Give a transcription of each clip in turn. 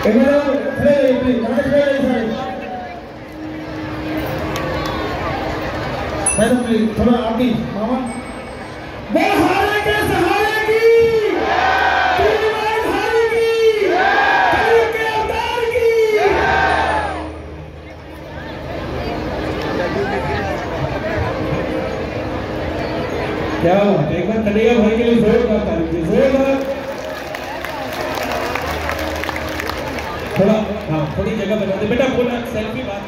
थोड़ा आगे मामा हारे के सहारे की के अवतार की। क्या बात, एक बार कन्हैया भाई के लिए जोरदार ताली, जोरदार। थोड़ा हाँ थोड़ी जगह बना दे बेटा, बोला सेल्फी बात।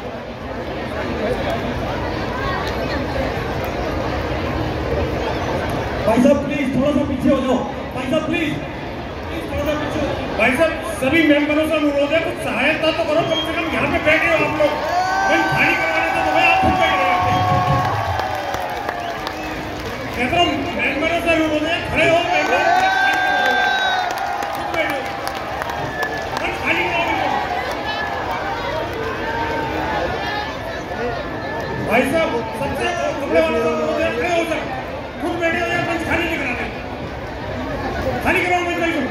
भाई साहब प्लीज थोड़ा सा पीछे हो जाओ, भाई साहब प्लीज थोड़ा सा पीछे हो जाओ। भाई साहब सभी मेंबरों से अनुरोध है, कुछ सहायता तो करो, कम से कम यहाँ पे बैठे हो आप लोग, खाली करवाने तो भाई आप खुद बैठ रहे हो। मेंबरों से अनुरोध है, खड़े हो मेंबर, खुद बैठो, खाली करवाने। भाई साहब सबसे कपड़े वाले से अनुरोध है, खड़े हो जाओ, खुद बैठे हो या मंच खाली नहीं कराते, खाली कराओ मंच नहीं।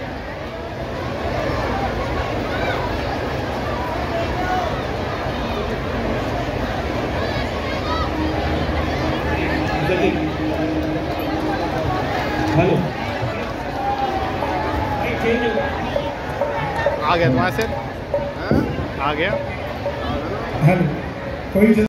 हेलो आ गया तुम्हारे से, आ गया। हेलो कोई